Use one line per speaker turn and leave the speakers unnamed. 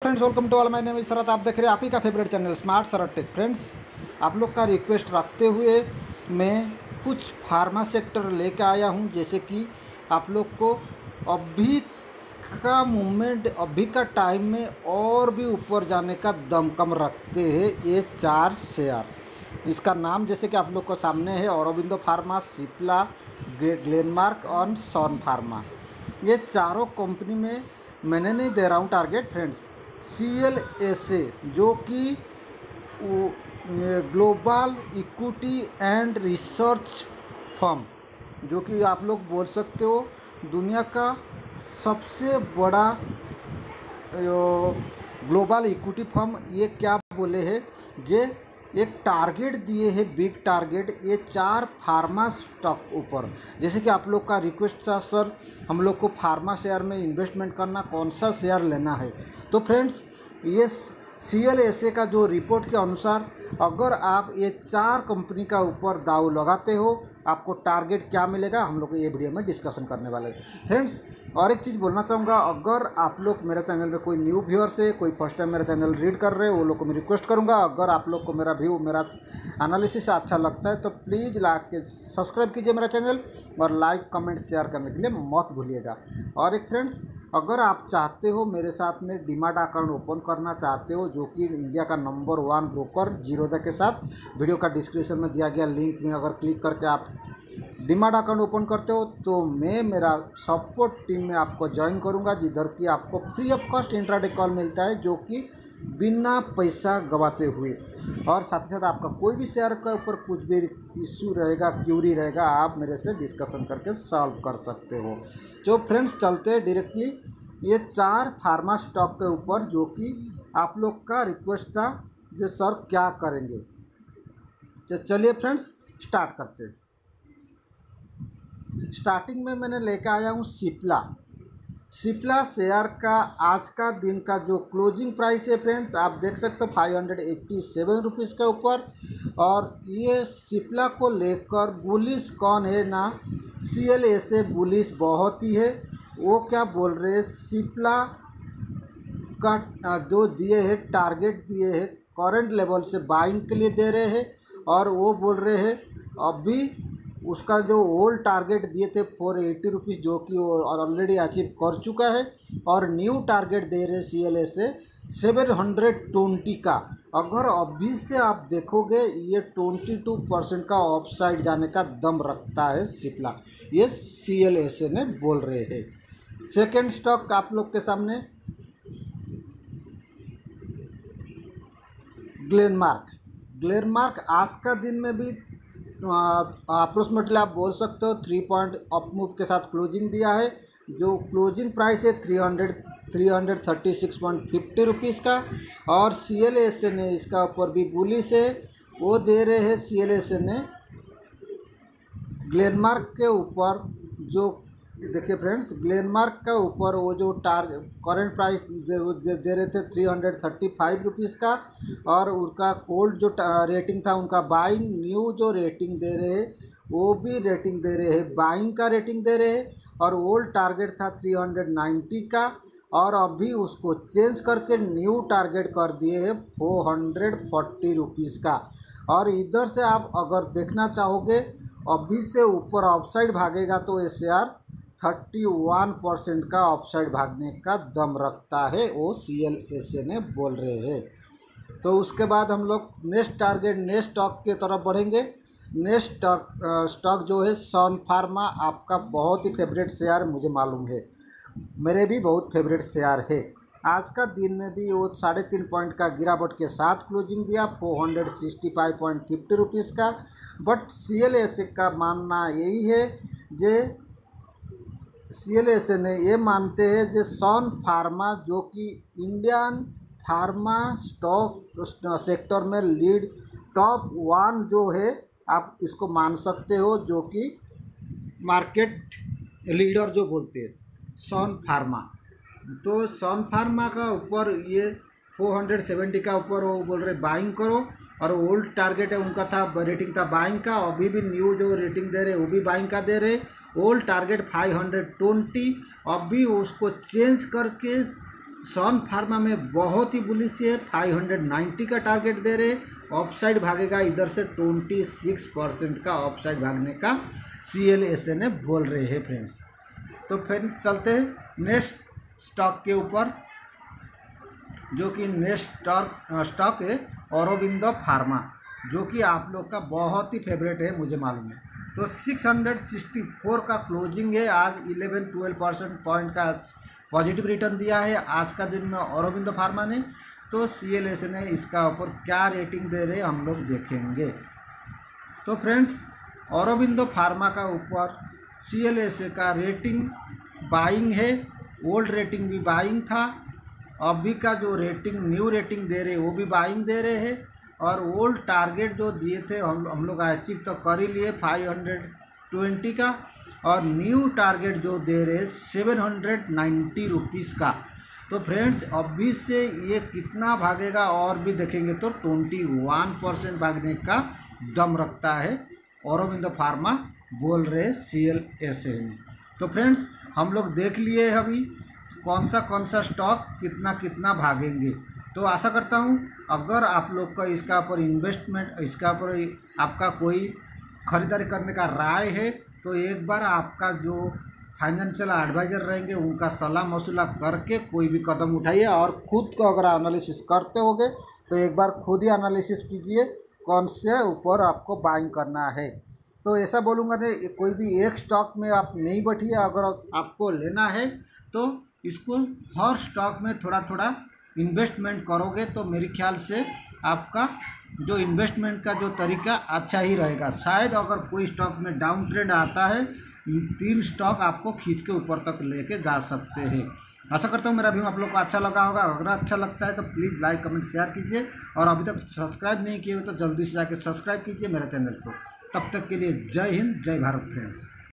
Friends, welcome to all. My name is Sharad. आप देख रहे हैं आप ही का favourite channel smart Sharad tech. Friends, आप लोग का रिक्वेस्ट रखते हुए मैं कुछ फार्मा सेक्टर लेकर आया हूं, जैसे कि आप लोग को अभी का मूवमेंट, अभी का टाइम में और भी ऊपर जाने का दमकम रखते हैं ये चार शेयर। इसका नाम जैसे कि आप लोग को सामने है, औरोबिंदो फार्मा, सिप्ला, ग्लेनमार्क और सन फार्मा। ये चारों कंपनी में मैंने नहीं दे रहा हूँ टारगेट। फ्रेंड्स, CLSA जो कि global equity and research firm, जो कि आप लोग बोल सकते हो दुनिया का सबसे बड़ा ग्लोबल इक्विटी फर्म, ये क्या बोले है, जे एक टारगेट दिए है, बिग टारगेट, ये चार फार्मा स्टॉक ऊपर। जैसे कि आप लोग का रिक्वेस्ट था, सर हम लोग को फार्मा शेयर में इन्वेस्टमेंट करना, कौन सा शेयर लेना है। तो फ्रेंड्स, ये CLSA का जो रिपोर्ट के अनुसार अगर आप ये चार कंपनी का ऊपर दाव लगाते हो, आपको टारगेट क्या मिलेगा, हम लोग ये वीडियो में डिस्कशन करने वाले हैं। फ्रेंड्स, और एक चीज़ बोलना चाहूँगा, अगर आप लोग मेरे चैनल पे कोई न्यू व्यूअर्स है, कोई फर्स्ट टाइम मेरा चैनल रीड कर रहे हैं, वो लोग को मैं रिक्वेस्ट करूँगा, अगर आप लोग को मेरा व्यू, मेरा एनालिसिस अच्छा लगता है तो प्लीज़ लाइक के सब्सक्राइब कीजिए मेरा चैनल, और लाइक कमेंट शेयर करने के लिए मत भूलिएगा। और एक फ्रेंड्स, अगर आप चाहते हो मेरे साथ में डीमैट अकाउंट ओपन करना चाहते हो, जो कि इंडिया का नंबर 1 ब्रोकर जीरोधा के साथ, वीडियो का डिस्क्रिप्शन में दिया गया लिंक में अगर क्लिक करके आप डीमैट अकाउंट ओपन करते हो तो मैं मेरा सपोर्ट टीम में आपको ज्वाइन करूंगा, जिधर की आपको free of cost intraday call मिलता है, जो कि बिना पैसा गवाते हुए। और साथ ही साथ आपका कोई भी शेयर के ऊपर कुछ भी इशू रहेगा, क्यूरी रहेगा, आप मेरे से डिस्कशन करके सॉल्व कर सकते हो। तो फ्रेंड्स, चलते हैं डायरेक्टली ये चार फार्मा स्टॉक के ऊपर, जो कि आप लोग का रिक्वेस्ट था जो सर क्या करेंगे। तो चलिए फ्रेंड्स, स्टार्ट करते हैं। स्टार्टिंग में मैंने लेकर आया हूँ सिप्ला शेयर का आज का दिन का जो क्लोजिंग प्राइस है फ्रेंड्स, आप देख सकते हो 587 रुपीज़ के ऊपर। और ये सिप्ला को लेकर बुलिश कौन है ना, CLSA बुलिश बहुत ही है। वो क्या बोल रहे हैं, सिप्ला का जो दिए है टारगेट दिए है करंट लेवल से बाइंग के लिए दे रहे हैं, और वो बोल रहे हैं अभी उसका जो ओल्ड टारगेट दिए थे 480 रुपीज़, जो कि वो ऑलरेडी अचीव कर चुका है, और न्यू टारगेट दे रहे CLSA 720 का। अगर अभी से आप देखोगे, ये 22% का ऑफसाइड जाने का दम रखता है सिप्ला, ये CLSA ने बोल रहे हैं। सेकेंड स्टॉक आप लोग के सामने ग्लेनमार्क आज का दिन में भी अप्रोक्सीमेटली आप बोल सकते हो 3 पॉइंट अप मूव के साथ क्लोजिंग दिया है। जो क्लोजिंग प्राइस है 336.50 रुपीज़ का। और CLSA ने इसका ऊपर भी बुलिश है, वो दे रहे हैं CLSA ने ग्लेनमार्क के ऊपर। जो देखिए फ्रेंड्स, ग्लेनमार्क का ऊपर वो जो करंट प्राइस दे रहे थे 335 रुपीज़ का, और उनका ओल्ड जो रेटिंग था उनका बाइंग, न्यू जो रेटिंग दे रहे हैं वो भी रेटिंग दे रहे हैं, बाइंग का रेटिंग दे रहे हैं। और ओल्ड टारगेट था 390 का, और अभी उसको चेंज करके न्यू टारगेट कर दिए हैं 440 रुपीज़ का। और इधर से आप अगर देखना चाहोगे, अभी से ऊपर ऑफसाइड भागेगा तो ये शेयर 31% का ऑफसाइड भागने का दम रखता है, वो CLSA ने बोल रहे हैं। तो उसके बाद हम लोग नेक्स्ट टारगेट, नेक्स्ट स्टॉक की तरफ बढ़ेंगे। नेक्स्ट स्टॉक जो है सन फार्मा, आपका बहुत ही फेवरेट शेयर मुझे मालूम है, मेरे भी बहुत फेवरेट शेयर है। आज का दिन में भी वो 3.5 पॉइंट का गिरावट के साथ क्लोजिंग दिया 465.50 रुपीज़ का। बट CLSA का मानना यही है, जे CLSA ने ये मानते हैं जो सन फार्मा, जो कि इंडियन फार्मा स्टॉक सेक्टर में लीड टॉप 1 जो है, आप इसको मान सकते हो, जो कि मार्केट लीडर जो बोलते हैं सन फार्मा। तो सन फार्मा का ऊपर ये 470 का ऊपर वो बोल रहे बाइंग करो, और ओल्ड टारगेट है उनका था, रेटिंग था बाइंग का, अभी भी न्यू जो रेटिंग दे रहे वो भी बाइंग का दे रहे। ओल्ड टारगेट 520, अभी उसको चेंज करके सन फार्मा में बहुत ही बुलिश है, 590 का टारगेट दे रहे, ऑफसाइड भागेगा इधर से 26% का ऑफसाइड भागने का CLSA ने बोल रहे हैं फ्रेंड्स। तो फ्रेंड्स चलते हैं नेक्स्ट स्टॉक के ऊपर, जो कि नेक्स्ट स्टॉक है औरोबिंदो फार्मा, जो कि आप लोग का बहुत ही फेवरेट है, मुझे मालूम है। तो 664 का क्लोजिंग है, आज 11-12% पॉइंट का पॉजिटिव रिटर्न दिया है आज का दिन में औरोबिंदो फार्मा ने। तो CLSA ने इसका ऊपर क्या रेटिंग दे रहे हम लोग देखेंगे। तो फ्रेंड्स औरोबिंदो फार्मा का ऊपर CLSA का रेटिंग बाइंग है, ओल्ड रेटिंग भी बाइंग था, अभी का जो रेटिंग न्यू रेटिंग दे रहे वो भी बाइंग दे रहे हैं, और ओल्ड टारगेट जो दिए थे हम लोग अचीव तो कर ही लिए 520 का, और न्यू टारगेट जो दे रहे 790 रुपीज़ का। तो फ्रेंड्स अभी से ये कितना भागेगा और भी देखेंगे तो 21% भागने का दम रखता है औरोबिंदो फार्मा, बोल रहे CLSA में। तो फ्रेंड्स हम लोग देख लिए अभी कौन सा स्टॉक कितना कितना भागेंगे। तो आशा करता हूँ अगर आप लोग का इसका ऊपर इन्वेस्टमेंट, इसका ऊपर आपका कोई ख़रीदारी करने का राय है, तो एक बार आपका जो फाइनेंशियल एडवाइज़र रहेंगे उनका सलाह मशवरा करके कोई भी कदम उठाइए, और ख़ुद को अगर एनालिसिस करते होगे तो एक बार खुद ही एनालिसिस कीजिए कौन से ऊपर आपको बाइंग करना है। तो ऐसा बोलूँगा नहीं, कोई भी एक स्टॉक में आप नहीं बैठिए, अगर आपको लेना है तो इसको हर स्टॉक में थोड़ा थोड़ा इन्वेस्टमेंट करोगे तो मेरे ख्याल से आपका जो इन्वेस्टमेंट का जो तरीका अच्छा ही रहेगा। शायद अगर कोई स्टॉक में डाउन ट्रेंड आता है, 3 स्टॉक आपको खींच के ऊपर तक लेके जा सकते हैं। आशा करता हूँ मेरा वीडियो आप लोग को अच्छा लगा होगा। अगर अच्छा लगता है तो प्लीज़ लाइक कमेंट शेयर कीजिए, और अभी तक सब्सक्राइब नहीं किए हो तो जल्दी से जाके सब्सक्राइब कीजिए मेरे चैनल को। तब तक के लिए जय हिंद, जय भारत फ्रेंड्स।